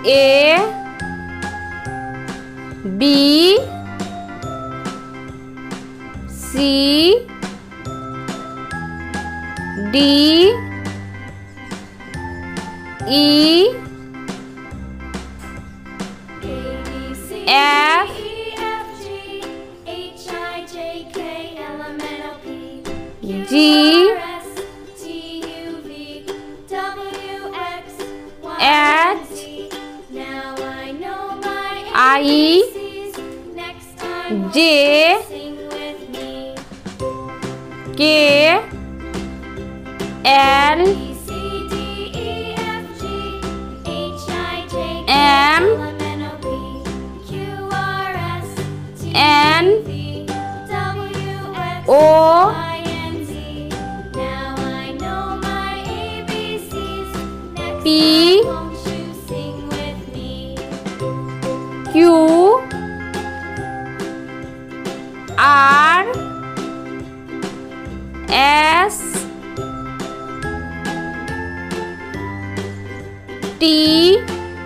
A B C D E F G H I J K L M N O P Q R S T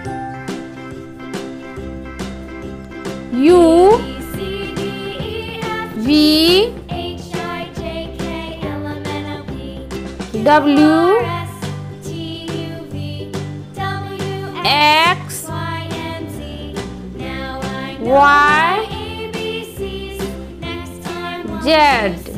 U V W X Y Z.